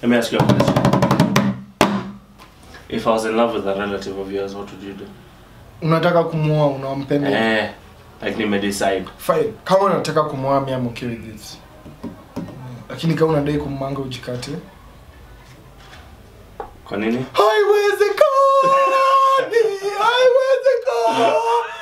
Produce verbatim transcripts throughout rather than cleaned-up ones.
Let me ask you a question. If I was in love with a relative of yours, what would you do? Unataka kumuoa, unampenda? Eh, like nime decide. Fine. Kama unataka kumuoa, mimi am okay with this. Lakini kama unadai kummanga ujikate. Kwa nini? Haiwezekani! Haiwezekani!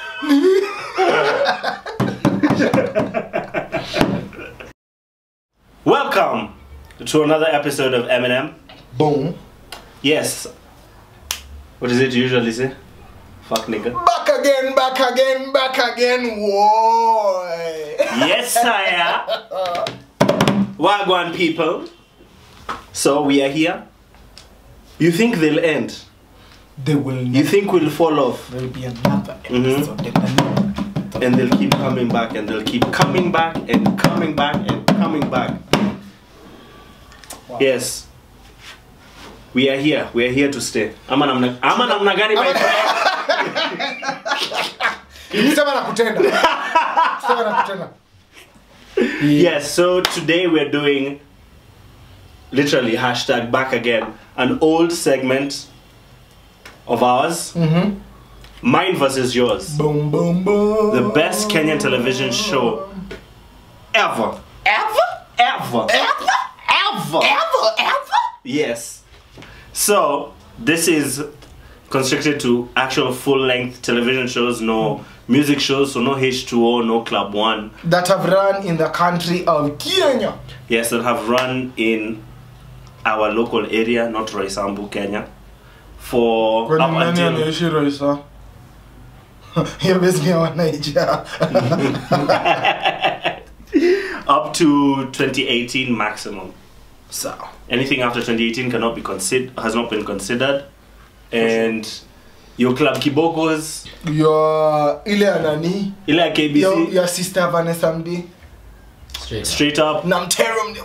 Welcome to another episode of Eminem. Boom. Yes. What does it usually say? Fuck nigga. Back again, back again, back again, boy. Yes, sire. Wagwan people. So we are here. You think they'll end? They will never. You think we'll fall off? There will be another Mm-hmm. episode. Mm-hmm. And they'll keep coming back and they'll keep coming back and coming back and coming back. Wow. Yes. We are here. We are here to stay. Ama namna ama namna gani my friend? Nisema nakutenda. Nisema nakutenda. Yes, so today we're doing literally hashtag back again, an old segment of ours. Mm-hmm. Mine versus yours. Boom, boom, boom. The best Kenyan television show ever. Ever? Ever. Ever? Ever. Ever? Ever? Yes. So, this is constricted to actual full-length television shows, no music shows, so no H two O, no Club One. That have run in the country of Kenya. Yes, that have run in our local area, not Roysambu, Kenya, for up until... up to twenty eighteen maximum. So anything after twenty eighteen cannot be considered, has not been considered. And your Club Kibokos, your ile anani, ile K B C, your, your sister Vanessa Mdi, straight, straight up. Namterum.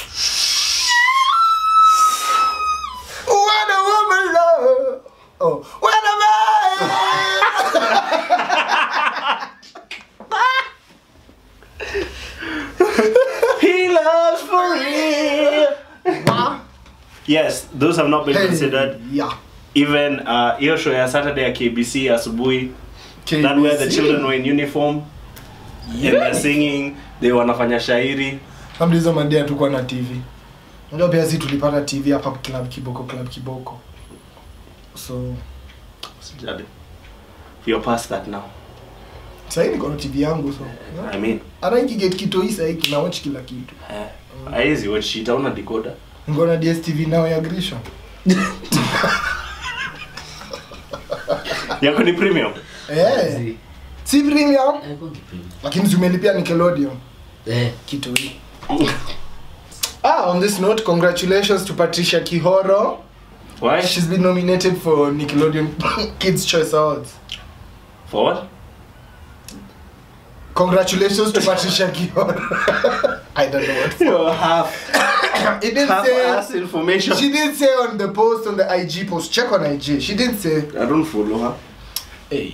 What a woman love. Oh, what a man. He loves for real. Wow. Yes, those have not been Hey, considered. Yeah. Even uh, hiyo show ya Saturday at K B C asubuhi, that where the children were in uniform, yeah, and they're singing, they wanafanya shairi. Kama hizo mandia tulikuwa na T V. Ndio pia sisi tulipata T V hapa Club Kiboko, Club Kiboko. So Sijali. You're past that now. sasa hivi niko na T V yangu so. I mean, ana get kitu hii sasa kina watch kila kitu. Eh. Haizi watch shit una decoder. Niko na D S T V nao ya Grisha. Yako ni premium? Eh. Si premium. Lakini zumelipia Nickelodeon. Eh, Kitu hii. Ah, on this note, congratulations to Patricia Kihoro. Why? She's been nominated for Nickelodeon Kids Choice Awards. For what? Congratulations to Patricia Kihoro. I don't know what for. You have It didn't half say ass information. She didn't say on the post, on the I G post. Check on I G. She didn't say. I don't follow her. Hey.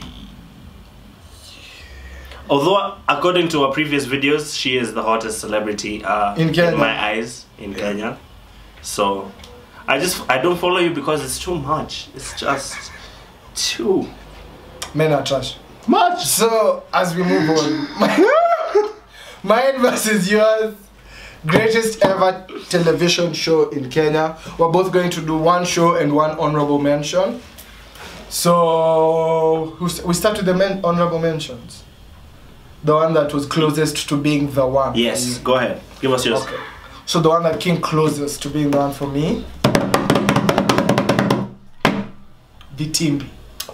Although, according to our previous videos, she is the hottest celebrity uh, in, Kenya. in my eyes in yeah. Kenya. So, I just I don't follow you because it's too much. It's just too. Men are trash. Much. So as we move on, mine versus yours. Greatest ever television show in Kenya. We're both going to do one show and one honorable mention. So we start with the men honorable mentions. The one that was closest to being the one. Yes, go ahead. Give us yours. Okay. So the one that came closest to being the one for me. Vitimbi.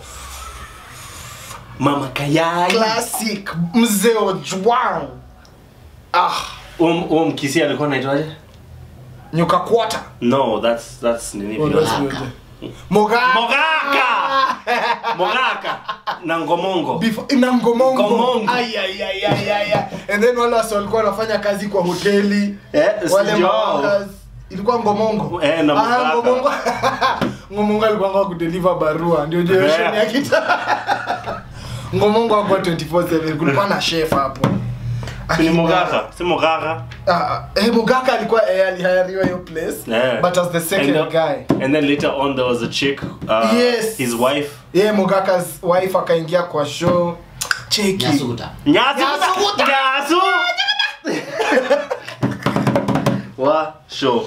Mama Kayai. Classic. Mzee Ojwang. Ah. Um, um, Kisi alikuwa anaitwaje? Nyoka Quarter. No, that's that's nini oh, vile. Mogaka. Mogaka. Mogaka. Nangomongo. Before Nangomongo. Ngomongo. Ay ay ay ay ay. And then wala watu walikuwa wanafanya kazi kwa hoteli. Eh, wale mawakas. Ilikuwa Ngomongo. Eh, na Mogaka. Ah, Ngomongo. Ngomongo alikuwa ngao kudeliver barua. Ndio generation ya kita. Ngomongo hapo twenty four seven kulikuwa na chef hapo. Si Mogaka, si Mogaka. Ah, uh, Mogaka alikuwa eh, alihayariwa hiyo place. Yeah. But as the second and the, guy. And then later on there was a chick, uh, yes. his wife. Yeah, Mogaka's wife akaingia kwa show. Cheki. Nyasukuta. Nyasukuta. Nyasu. What show?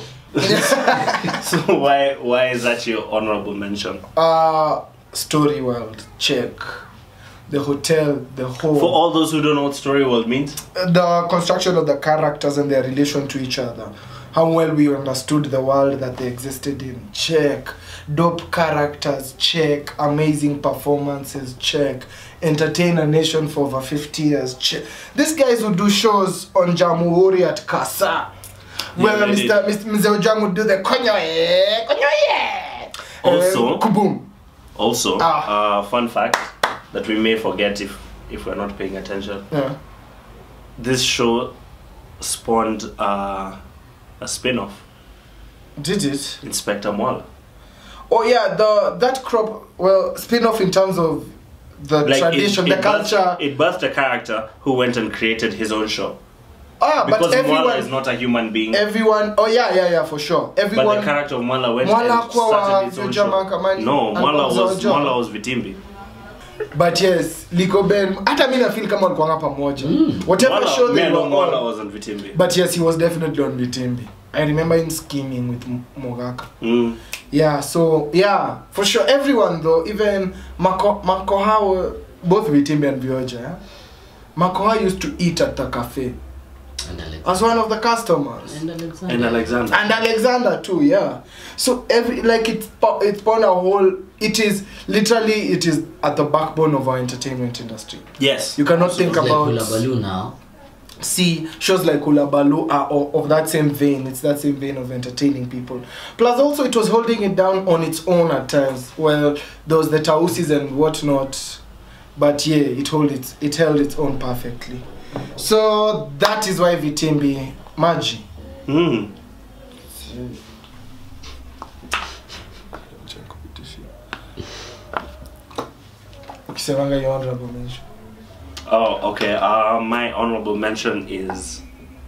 So why why is that your honorable mention? Uh Story World, check. The hotel, the whole. For all those who don't know what Story World means, the construction of the characters and their relation to each other. How well we understood the world that they existed in. Check. Dope characters. Check. Amazing performances. Check. Entertain a nation for over fifty years. Check. These guys would do shows on Jamhuri at Kasa. Where yeah, Mister Mister Mister Ojang would do the konyoye, konyoye. Also, uh, kaboom. Also, ah. uh, fun fact that we may forget if if we're not paying attention. Yeah. This show spawned uh, a spin-off. Did it? Inspector Mwala. Oh yeah, the that crop. Well, spin-off in terms of the like tradition, it, it the birthed, culture. It birthed a character who went and created his own show. Ah, because but everyone Mwala is not a human being. Everyone, oh yeah, yeah, yeah, for sure. Everyone. But the character of Mwala went Mwala and started his own show. No, Mwala was Mwala was Vitimbi. But yes, Liko Ben, hata mimi na feel kama walikuwa pamoja. Mm. Whatever Mwala, show they were on. Mwala was on Vitimbi. But yes, he was definitely on Vitimbi. I remember him scheming with Mogaka. Mm. Yeah, so yeah, for sure. Everyone though, even Mako Makoha, both Vitimbi and Vioja. Yeah? Makoha used to eat at the cafe. As one of the customers. And Alexander. And Alexander. And Alexander too, yeah. So every like it's it's born a whole. It is literally it is at the backbone of our entertainment industry. Yes. You cannot so think like about. Hula Baloo now. See, shows like Hula Baloo are of, of that same vein. It's that same vein of entertaining people. Plus, also it was holding it down on its own at times. Well, there was the Tausis and whatnot, but yeah, it held it it held its own perfectly. So that is why Vitimbi Maji. Hmm. Oh, okay. Uh, my honorable mention is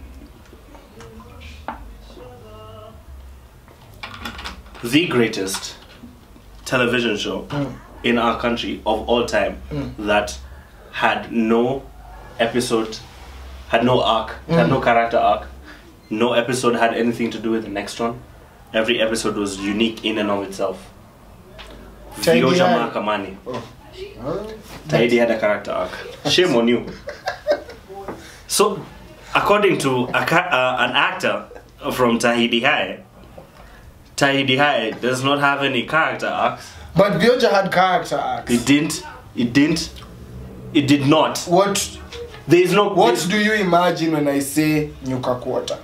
the greatest television show mm. in our country of all time mm. that had no episode, had no arc, mm. had no character arc. No episode had anything to do with the next one. Every episode was unique in and of itself. Vioja Mahakamani. Oh. Tahidi had a character arc. Shame on you. So, according to a, uh, an actor from Tahidi High, Tahidi High does not have any character arcs. But Vioja had character arcs. It didn't. It didn't. It did not. What? There is no. What do you imagine when I say Nyuka Quarter?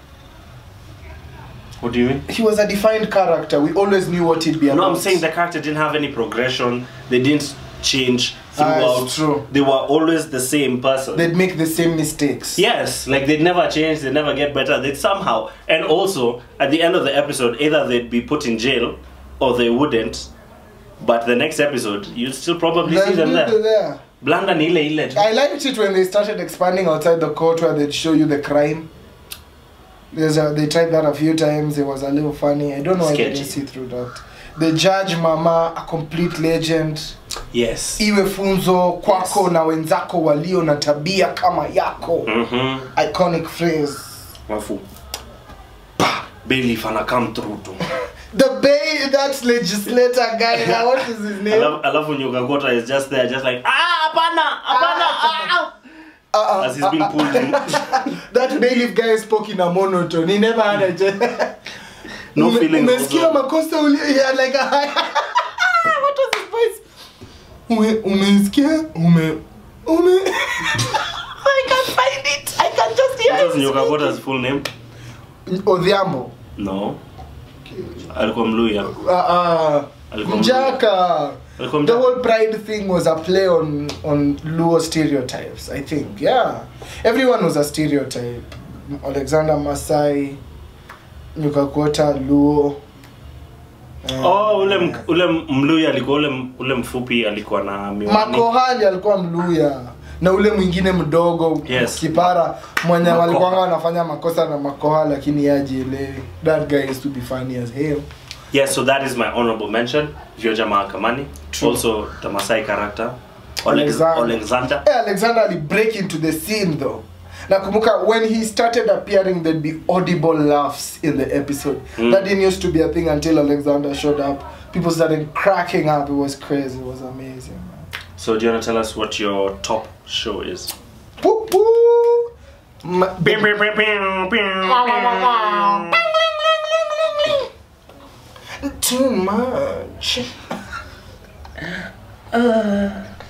What do you mean? He was a defined character. We always knew what he'd be about. No, I'm saying the character didn't have any progression. They didn't change throughout. Uh, true. They were always the same person. They'd make the same mistakes. Yes, like they'd never change, they'd never get better. They'd somehow, and also at the end of the episode, either they'd be put in jail or they wouldn't. But the next episode, you'd still probably They'll see them there. there. Blanda ni ile ile. I liked it when they started expanding outside the court where they'd show you the crime. There's a, they tried that a few times. It was a little funny. I don't know why they didn't see through that. The Judge Mama, a complete legend. Yes. Iwe funzo kwako na wenzako walio na tabia kama yako. Mm-hmm. Iconic phrase. Wafu. Pa. Bailiff ana come through too. The Bay, that legislator guy, now what is his name? I love, I love when Nyuka Quarter is just there, just like, ah, apana, apana, ah. Uh, uh, As he's being pulled in. That bailiff guy spoke in a monotone. He never had a no ume, feelings. Umesikia makosa uli, yeah, like a what was his voice? Ume, umesikia, ume, ume. I can't find it. I can just hear it. What was Nyuka Quarter's full name? Odhiambo. No. Alikuwa Mluya. Uh, uh, Njaka. The whole pride thing was a play on on Luo stereotypes, I think. Yeah, everyone was a stereotype. Alexander Masai, Nyuka Quarter, Luo. Um, oh, ule ule Mluya alikuwa ule ule mfupi alikuwa na miwani. Makohali alikuwa Mluya. na ule mwingine mdogo Yes. kipara mwenye Makoha. walikuwa wanafanya makosa na makoha lakini yajielewi. That guy used to be funny as hell. Yeah, so that is my honorable mention. Vioja Mahakamani. True. Also the Masai character. Oleg- Alexander. Alexander. Hey, Alexander ali break into the scene though. Nakumbuka when he started appearing there'd be audible laughs in the episode. Mm. That didn't used to be a thing until Alexander showed up. People started cracking up. It was crazy. It was amazing, man. So do you want to tell us what your top show is? Poo poo. Ma- Too much. Uh,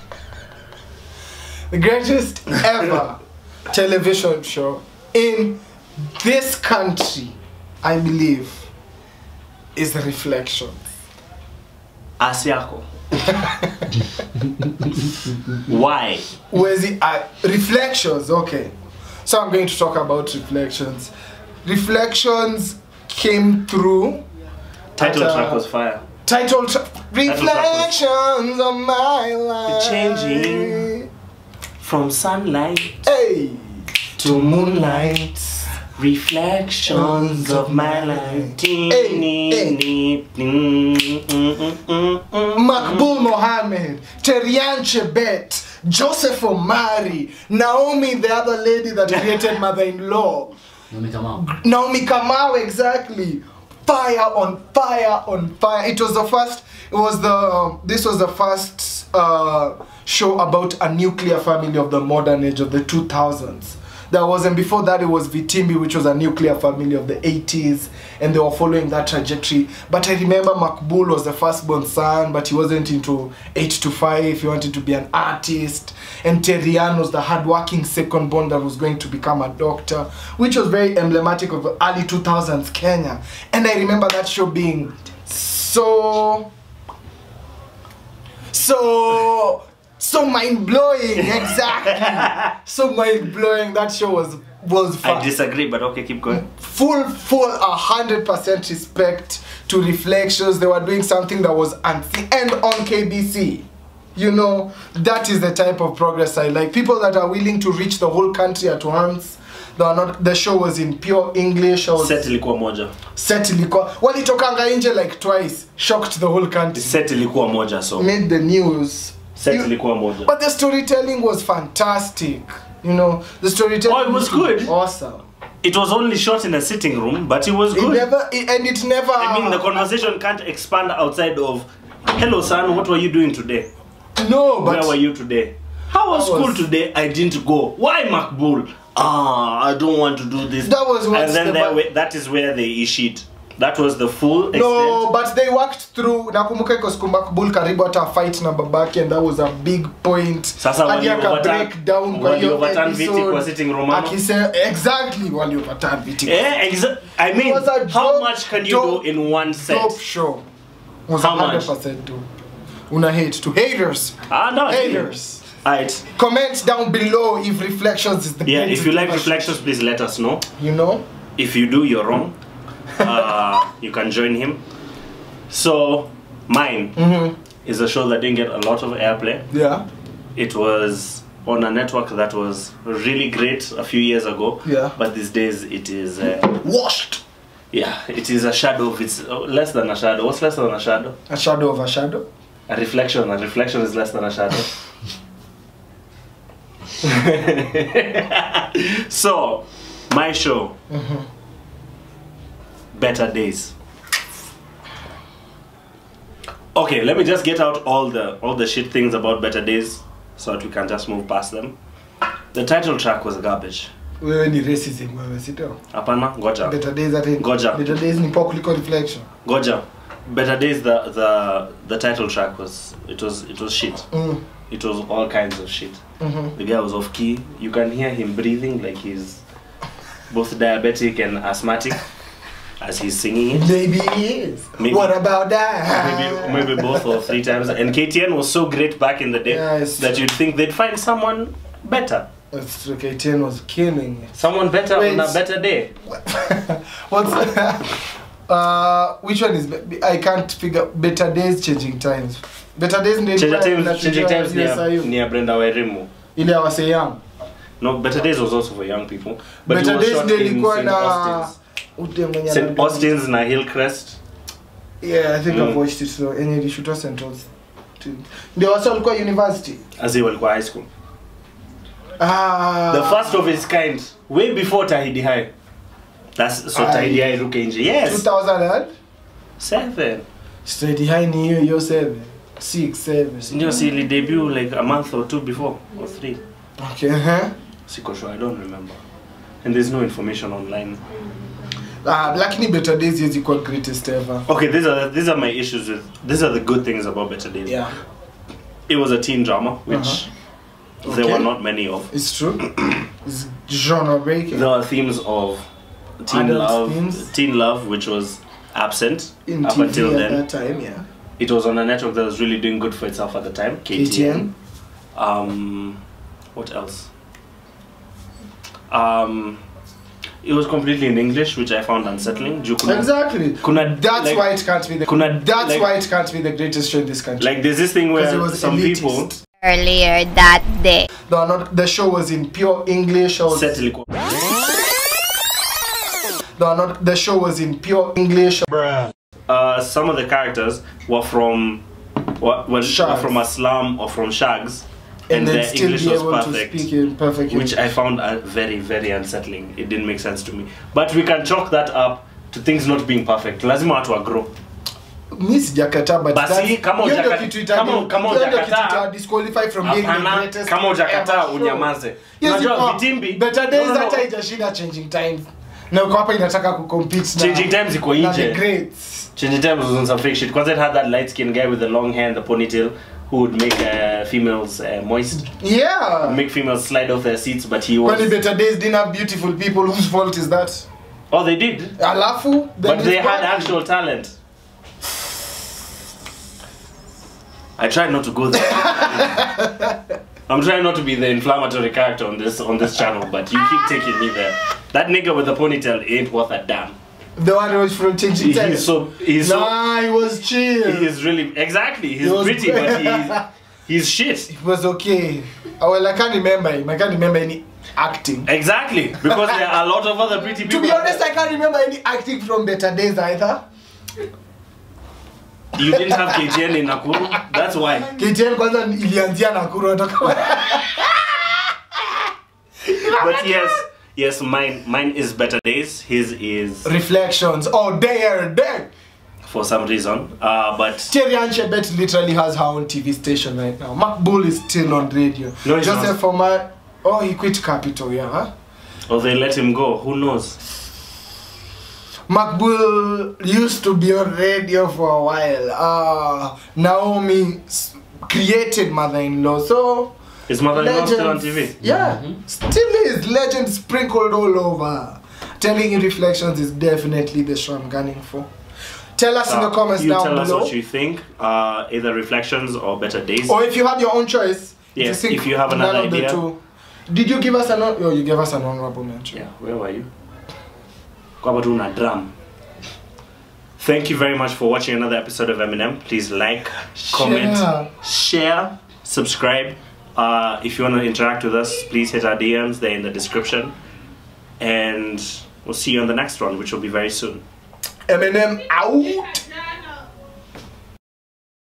the greatest ever television show in this country, I believe, is Reflections. Asiako. Why? Where's uh, Reflections? Okay, so I'm going to talk about Reflections. Reflections came through. Title at, uh, track was fire. Title track. Reflections of my life. Changing from sunlight Hey. to moonlight. Reflections of my life. Hey, Makbul Mohammed, Terian Chebet, Joseph Omari, Naomi, the other lady that created mother-in-law. Naomi Kamau. Naomi Kamau, exactly. Fire on fire on fire. It was the first. It was the. Um, this was the first uh, show about a nuclear family of the modern age of the two thousands. There wasn't before that. It was Vitimbi, which was a nuclear family of the eighties, and they were following that trajectory. But I remember Makbul was the firstborn son, but he wasn't into eight to five. He wanted to be an artist, and Terian was the hardworking second-born that was going to become a doctor, which was very emblematic of the early two thousands Kenya. And I remember that show being so, so. So mind-blowing, exactly. So mind-blowing. That show was was fun. I disagree, but okay, keep going. Full, full, a hundred percent respect to Reflections. They were doing something that was unseen, and on K B C. You know, that is the type of progress I like. People that are willing to reach the whole country at once. They are not. The show was in pure English. Or Set ilikuwa moja. set ilikuwa. Walitokanga nje like twice. Shocked the whole country. Set ilikuwa moja, so. Made the news. Set You- ilikuwa moja. But the storytelling was fantastic. You know, the storytelling. Oh, it was good. Awesome. It was only shot in a sitting room, but it was It good. never, it, and it never. I mean, the conversation can't expand outside of, hello son, what were you doing today? No, but Where were you today? How was I was- school today? I didn't go. Why, Makbul? Ah, I don't want to do this. That was what And then the there ba- wa- that is where they issued. That was the full extent. no, but they worked through. Nakumbuka iko siku Makbul karibu hata fight na babake, and that was a big point. Sasa Hadi wali aka overturn- break down kwa wali hiyo overturn viti episode. kwa sitting room ama? Akise exactly wali overturn viti. Eh, exa- I mean, It was a how dope- much can you dope- do in one set? Top show. Was How one much? hundred percent do. Una hate to haters. Ah, no. Haters. Alright. Comment down below if Reflections is the Yeah, greatest if you like ever. reflections, please let us know. You know. If you do, you're wrong. Uh, you can join him. So, mine Mhm. is a show that didn't get a lot of airplay. Yeah. It was on a network that was really great a few years ago. Yeah. But these days it is, uh, Washed. yeah, it is a shadow of its, uh, less than a shadow. What's less than a shadow? A shadow of a shadow. A reflection. A reflection is less than a shadow. So, my show, Better Days. Okay, let me just get out all the all the shit things about Better Days so that we can just move past them. The title track was garbage. Wewe ni racism wewe sito. Hapana, goja. Better Days at Ngoja. Better Days ni poa kuliko Reflection. Goja. Better Days, the the the title track was it was it was shit. Mm. It was all kinds of shit. Mhm. The guy was off key. You can hear him breathing like he's both diabetic and asthmatic as he's singing it. Maybe he is. Maybe. What about that? Maybe maybe both or three times. And K T N was so great back in the day Yeah, it's that true. you'd think they'd find someone better. That's true. K T N was killing it. Someone better Wait. on a better day. What's uh which one is be- I can't figure Better Days Changing Times. Better Days ndio Changing ilikuwa Times, Changing inatujua Times U S I U. near, near Brenda Wairimu. Ile ya wase young. No, Better Days was also for young people. But Better it was Days shot ndio in ilikuwa Saint na Austin's. ute mwenye Saint anadance. Austin's na Hillcrest. Yeah, I think Mm. I've watched it so. Enye ilishootwa Saint Austin. Ndio wase walikuwa university. As they walikuwa high school. Ah. The first of its kind, way before Tahidi High. That's so Aye. Tahidi High ruke nje. Yes. two thousand Seven. Straight high ni hiyo hiyo seven. six, seven. Ndio si ili debut like a month or two before or three. Okay, huh? Siko sure, I don't remember. And there's no information online. Ah, lakini Better Days is equal greatest ever. Okay, these are these are my issues with. These are the good things about Better Days. Yeah. It was a teen drama, which Uh-huh. there Okay. were not many of. It's true. It's genre breaking. There are themes of teen Adult love, themes. teen love, which was absent In up T V until at then. that time, yeah. It was on a network that was really doing good for itself at the time. K T N. K T N. Um, what else? Um, it was completely in English, which I found unsettling. Juu kuna- Exactly. kuna- That's like- why it can't be the. kuna- that's like- why it can't be the greatest show in this country. Like there's this thing Because where it was some elitist. people Earlier that day. No, not the show was in pure English. Or set ilikuwa- no, not the show was in pure English. uh, some of the characters were from were, were Shags. from a slum or from shags, And, and, then their still English be was able perfect, to speak in perfect which English. I found uh, very very unsettling. It didn't make sense to me. But we can chalk that up to things not being perfect. Lazima watu wagrow. Mi sijakataa, but Basi, that's- kama hiyo ndio hujaka- kitu ita- kama- kama hiyo ndio hujakataa- kitu ita disqualify from being the Hapana, greatest kama hujakataa ever show. unyamaze. Yes, Unajua you are. vitimbi. Better Days No, no, no. hata haijashinda Changing Times. Na uko hapa inataka kucompete na Changing Times iko na nje. the greats. Changing Times was on some fake shit. Because it had that light skinned guy with the long hair and the ponytail who would make uh, females uh, moist, Yeah. make females slide off their seats, but he was. Kwani Better Days didn't have beautiful people. Whose fault is that? Oh, they did. Alafu then But they it's had bad. actual talent. I tried not to go there. I'm trying not to be the inflammatory character on this on this channel, but you keep taking me there. That nigga with the ponytail ain't worth a damn. The one who was from Changing He- Times. He's so he's so Nah, he was chill. he's really exactly he's He was pretty, great. but he's he's shit. It was okay. Oh, well, I can't remember him. I can't remember any acting. Exactly, because there are a lot of other pretty people. To be honest, I can't remember any acting from Better Days either. You didn't have K T N in Nakuru. That's why. K T N kwanza ilianzia Nakuru atoka. But yes, yes, mine mine is Better Days. His is Reflections. Oh, there, there. for some reason. Uh, but Terry Ann Chebet literally has her own T V station right now. Makbul is still on radio. No, he's Joseph not. Omar. Oh, he quit Capital, yeah. Huh? or they let him go. Who knows? Makbul used to be on radio for a while. Uh, Naomi s- created Mother-in-Law. So, Is mother-in-law still on legends- T V? Yeah, still is. Legends sprinkled all over. Telling you Reflections is definitely the show I'm gunning for. Tell us in the Uh, comments you down tell us below. what you think. Uh, either Reflections or Better Days. Or if you had your own choice. Yes, think if you have none another of the idea. two- Did you give us an hon- oh, you gave us an honorable mention. Yeah, where were you? Kwa tu na drum. Thank you very much for watching another episode of Eminem. Please like, comment, Share. share, subscribe. Uh, if you want to interact with us, please hit our D Ms. They're in the description. And we'll see you on the next one, which will be very soon. Eminem out.